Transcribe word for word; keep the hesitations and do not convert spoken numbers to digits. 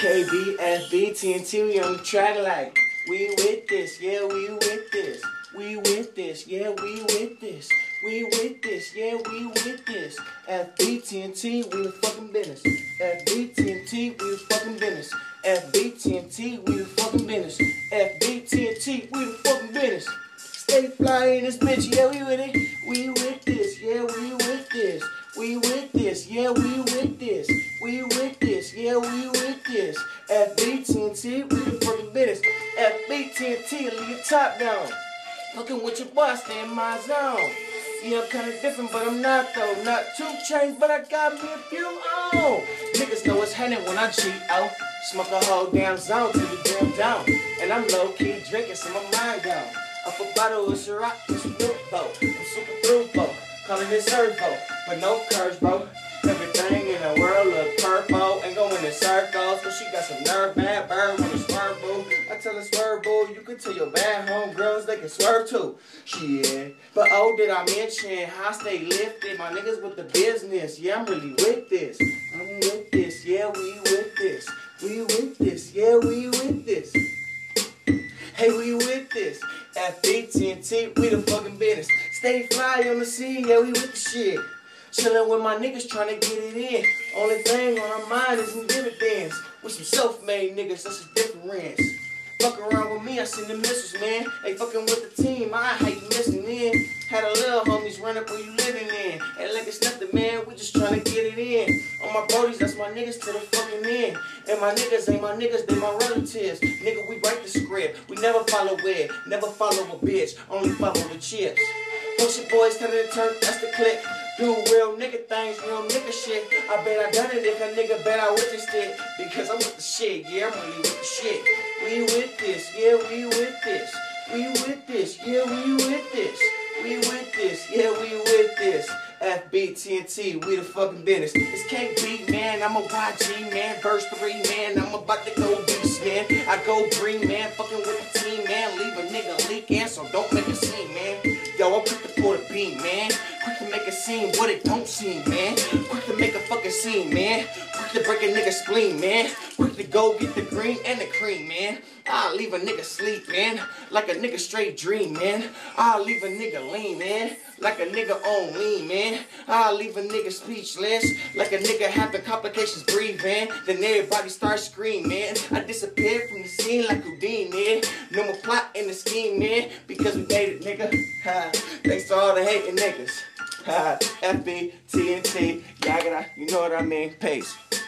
K B F B T N T, we on the track like we with this, yeah, we with this. We with this, yeah, we with this. We with this, yeah, we with this. F B T N T, we the fucking business. F B T N T, we the fucking business. F B T N T, we the fucking business. F B T N T, we the fucking business. Stay fly in this bitch, yeah, we with it. We with this, yeah, we with this. We with this, yeah, we with this. We with this, yeah, we with this. F B T N T, we the fucking business. F B T N T, leave your top down. Fucking with your boy, stay in my zone. Yeah, I'm kinda different, but I'm not though. Not two chains, but I got me a few on. Niggas know what's happening when I cheat out. Smoke a whole damn zone till you damn down. And I'm low-key drinking, so my mind gone. Up a bottle of Ciroc, it's a new boat. I'm super through, boat. Calling this Servo, but no curves, bro. Everything in the world look purple. Ain't going in circles, but she got some nerve, bad bird when it's swerve, boo. I tell her swerve, boo, you can tell your bad homegirls they can swerve too. Shit. But oh, did I mention how I stay lifted? My niggas with the business, yeah, I'm really with this. I'm with this, yeah, we with this. We with this, yeah, we with this. Hey, we with this. F B T N T, we the fucking business. Stay fly on the scene, yeah, we with the shit. Chillin' with my niggas tryna get it in. Only thing on our mind is some dividends. With some self-made niggas, that's a difference. Fuck around with me, I send the missiles, man. They fucking with the team, I hate missing in. Had a little homies run up where you living in. And like it's nothing, man, we just tryna get it in. On my brodies, that's my niggas to the fucking end. And my niggas ain't my niggas, they my relatives. Nigga, we write the script. We never follow it, never follow a bitch. Only follow the chips. Push your boys, tell it to turn, that's the clip. Do real nigga things, real nigga shit. I bet I done it if a nigga bet I witnessed it. Because I'm with the shit, yeah, I'm really with the shit. We with this, yeah, we with this. We with this, yeah, we with this. We with this, yeah, we with this. F B T N T, we the fucking business. It's K B, man, I'm a Y G, man. Verse three, man, I'm about to go beast, man. I go green, man, fucking with the team, man. Leave a nigga leaking, so don't make a scene, man. Yo, I'm quick to pour the beam, man. Quick to make a scene, what it don't seem, man. Quick to make a fucking scene, man. Quick to break a nigga spleen, man. Quick to go get the green and the cream, man. I'll leave a nigga sleep, man. Like a nigga straight dream, man. I'll leave a nigga lean, man. Like a nigga on lean, man. I'll leave a nigga speechless. Like a nigga having complications breathing. Then everybody starts screaming, man. I disappeared from the scene like Houdini. No more plot in the scheme, man. Because we made it, nigga. Ha. Thanks to all the hating niggas. Ha. F B T N T. Yaga, you know what I mean. Peace.